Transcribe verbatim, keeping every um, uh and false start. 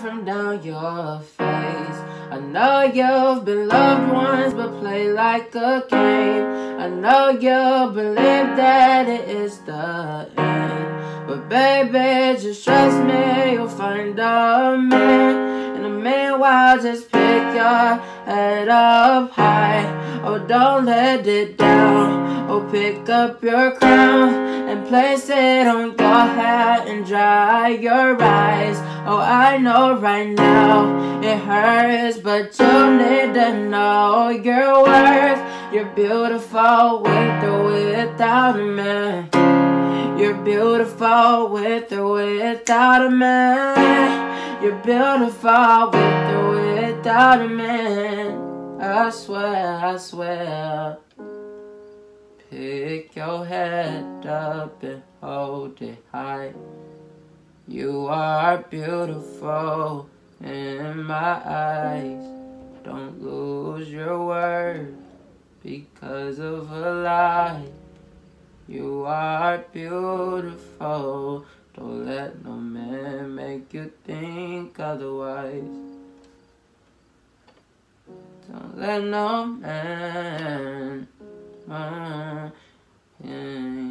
come down your face. I know you've been loved once, but play like a game. I know you believe that it is the end, but baby, just trust me, you'll find a man. In the meanwhile, just pick your head up high. Oh, don't let it down. Oh, pick up your crown and place it on your head and dry your eyes. Oh, I know right now it hurts, but you need to know your worth. You're beautiful with or without a man. You're beautiful with or without a man. You're beautiful with or without a man. I swear, I swear. Pick your head up and hold it high. You are beautiful in my eyes. Don't lose your worth because of a lie. You are beautiful. Don't let no man make you think otherwise. Don't let no man uh, yeah.